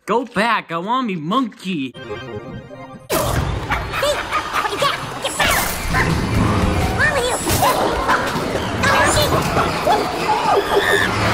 Go back, I want me monkey. Hey, what you got? Get back! Wrong with you? Oh, shit!